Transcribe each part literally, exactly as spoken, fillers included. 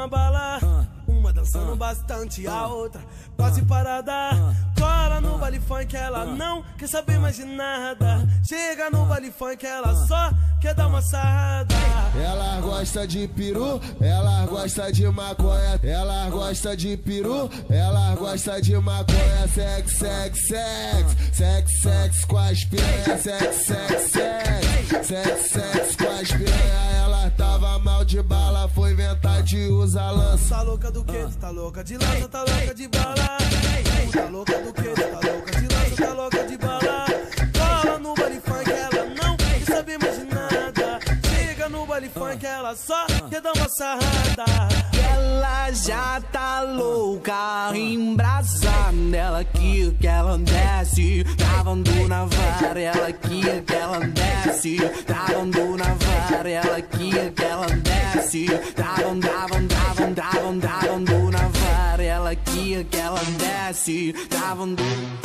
uma bala, uma dançando bastante, a outra quase parada. Cola no baile funk, ela não quer saber mais de nada. Chega no baile funk, ela só quer dar uma sarrada. Ela gosta de peru, ela gosta de maconha. Ela gosta de peru, ela gosta de maconha. Sex, sex, sex, sex, sex com as piranha. Sex, sex, sex, sex, sex com as piranha. Ela tava mal de bala, foi inventar de usar lança. Tá louca do que? Tá louca de lança, tá louca de bala. Tá louca do que? Tá louca de lança, tá louca de bala. Cola no baile funk, ela não quer saber mais de nada. Chega no baile funk, ela só quer dar uma sarrada. Ela já tá louca, embrasada. Ela quer que ela desce, travando na vara. Ela quer que ela desce, travando na vara. Ela quer que ela desce, travando, travando, travando, travando, travando na vara. Ela quer que ela desce, travando.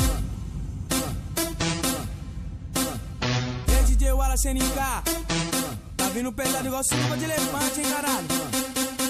E D J Wallace N K, tá vindo pesado igual chuva de elefante, hein, caralho.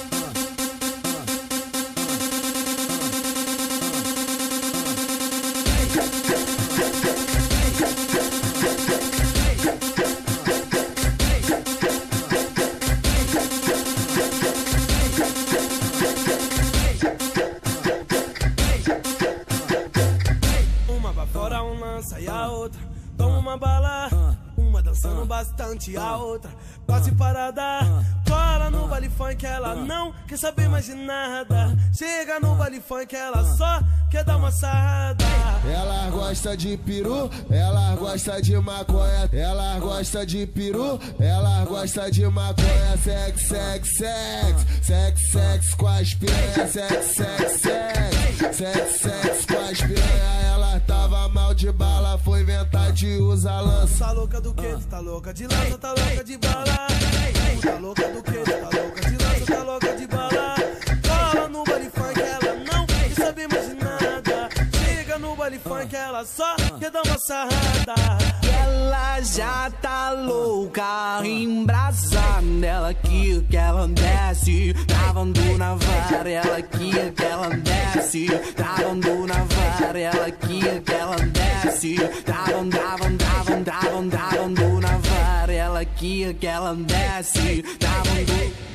Uma vai fora, um lança e a outra toma uma bala. Uma dançando bastante, a outra quase parada. Cola no baile funk, ela não quer saber mais de nada. Chega no baile funk, ela só quer dar uma sarrada. Ela gosta de peru, ela gosta de maconha. Ela gosta de peru, ela gosta de maconha. Sex, sex, sex, sex, sex com as piranha. Sex, sex, sex, sex, sex com as piranha. Ela tava mal de bala, foi inventar de usar lança. Tá louca do que? Tá louca de lança, tá louca de bala. Tá louca do que? Tá louca de lança, tá louca de bala. Cola no baile funk, ela não quer saber mais de nada. Chega no baile funk, ela só quer dar uma sarrada. Ela já tá louca, embrasada. Ela quer que ela desce, travando na vara. Ela quer que ela desce, travando na vara. Ela quer que ela desce, travando, travando, travando, travando, travando na vara. Ela quer que ela desce, travando.